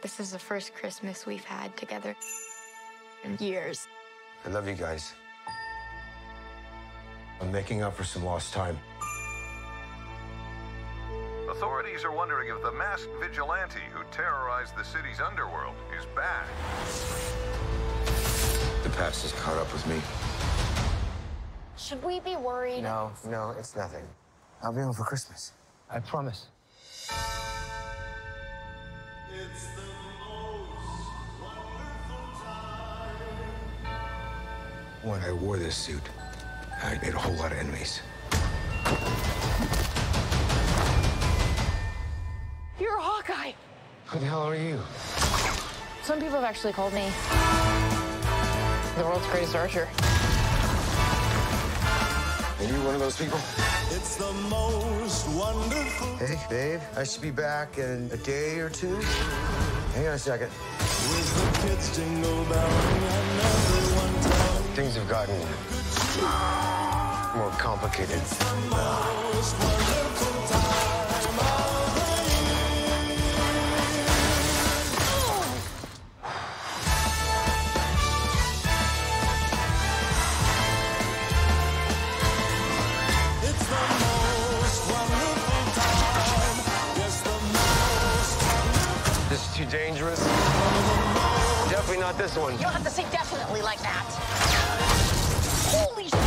This is the first Christmas we've had together in years. I love you guys. I'm making up for some lost time. Authorities are wondering if the masked vigilante who terrorized the city's underworld is back. The past has caught up with me. Should we be worried? No, it's nothing. I'll be home for Christmas. I promise. It's the most wonderful time. When I wore this suit, I made a whole lot of enemies. You're a Hawkeye. Who the hell are you? Some people have actually called me the world's greatest archer. Are you one of those people? It's the most wonderful. Hey, babe, I should be back in a day or two. Hang on a second. With the kids jingle belling and everyone telling. Things have gotten more complicated. Most wonderful time of the year. It's the most wonderful time. Yes, the most. This is too dangerous. Definitely not this one. You don't have to say definitely like that. Holy